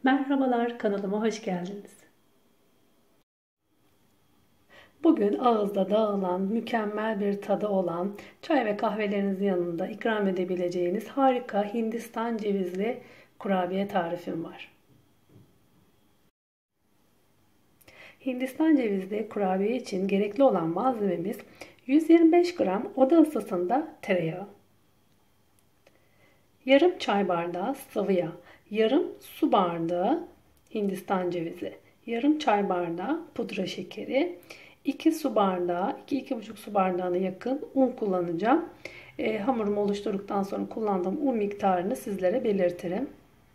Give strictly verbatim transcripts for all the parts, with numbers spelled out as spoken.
Merhabalar, kanalıma hoş geldiniz. Bugün ağızda dağılan, mükemmel bir tadı olan, çay ve kahvelerinizin yanında ikram edebileceğiniz harika Hindistan cevizli kurabiye tarifim var. Hindistan cevizli kurabiye için gerekli olan malzememiz yüz yirmi beş gram oda ısısında tereyağı, yarım çay bardağı sıvı yağ, yarım su bardağı Hindistan cevizi, yarım çay bardağı pudra şekeri, iki su bardağı, iki iki buçuk su bardağına yakın un kullanacağım. E, hamurumu oluşturduktan sonra kullandığım un miktarını sizlere belirtirim.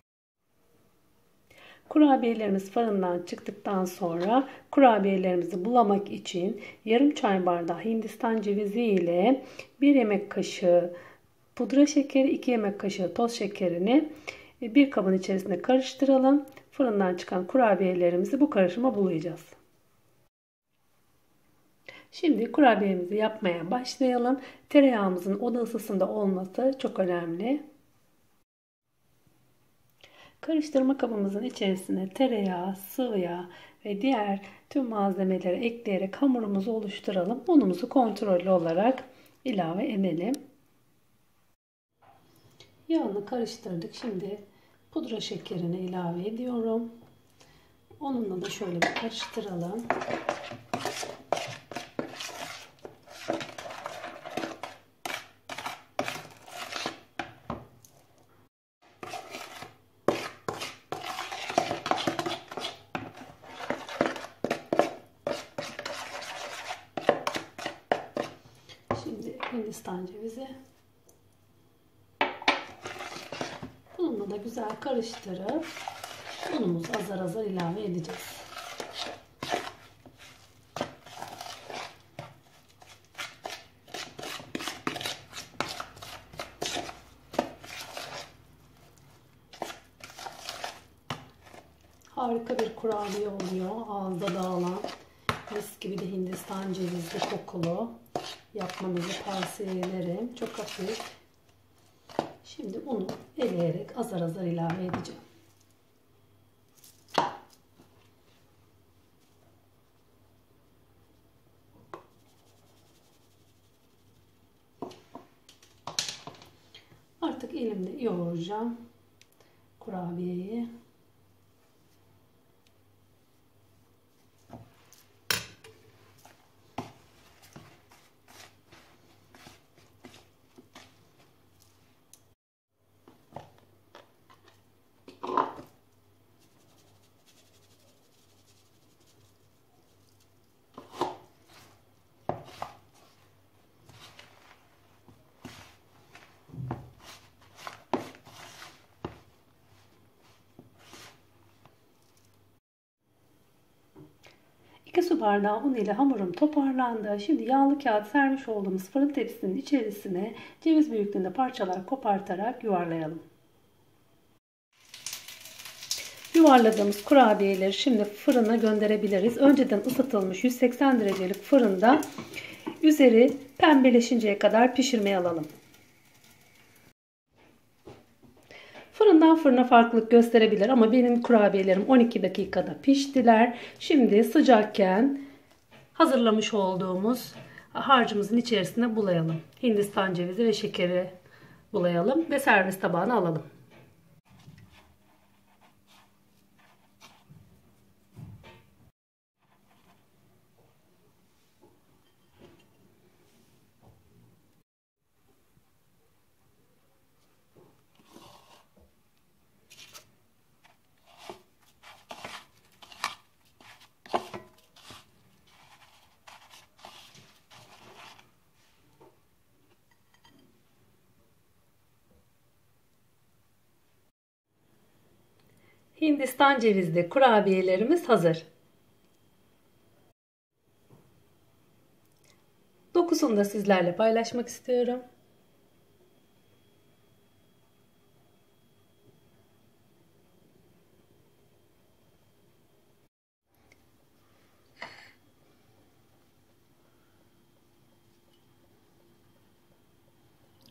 Kurabiyelerimiz fırından çıktıktan sonra kurabiyelerimizi bulamak için yarım çay bardağı Hindistan cevizi ile bir yemek kaşığı pudra şekeri, iki yemek kaşığı toz şekerini bir kabın içerisinde karıştıralım. Fırından çıkan kurabiyelerimizi bu karışıma bulayacağız. Şimdi kurabiyemizi yapmaya başlayalım. Tereyağımızın oda ısısında olması çok önemli. Karıştırma kabımızın içerisine tereyağı, sıvı yağ ve diğer tüm malzemeleri ekleyerek hamurumuzu oluşturalım. Unumuzu kontrollü olarak ilave edelim. Yağını karıştırdık. Şimdi pudra şekerini ilave ediyorum. Onunla da şöyle bir karıştıralım. Şimdi Hindistan cevizi. Bununla da güzel karıştırıp unumuzu azar azar ilave edeceğiz. Harika bir kurabiye oluyor. Ağızda dağılan, mis gibi de Hindistan cevizli kokulu. Yapmanızı tavsiye ederim. Çok hafif. Şimdi unu eleyerek azar azar ilave edeceğim. Artık elimle yoğuracağım kurabiyeyi. iki su bardağı un ile hamurum toparlandı. Şimdi yağlı kağıt sermiş olduğumuz fırın tepsisinin içerisine ceviz büyüklüğünde parçalar kopartarak yuvarlayalım. Yuvarladığımız kurabiyeleri şimdi fırına gönderebiliriz. Önceden ısıtılmış yüz seksen derecelik fırında üzeri pembeleşinceye kadar pişirmeye alalım. Fırından fırına farklılık gösterebilir ama benim kurabiyelerim on iki dakikada piştiler. Şimdi sıcakken hazırlamış olduğumuz harcımızın içerisine bulayalım. Hindistan cevizi ve şekeri bulayalım ve servis tabağına alalım. Hindistan cevizli kurabiyelerimiz hazır. Dokusunu da sizlerle paylaşmak istiyorum.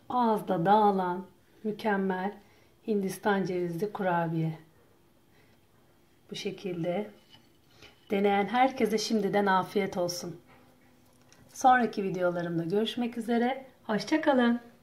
Ağızda dağılan mükemmel Hindistan cevizli kurabiye. Bu şekilde. Deneyen herkese şimdiden afiyet olsun. Sonraki videolarımda görüşmek üzere. Hoşça kalın.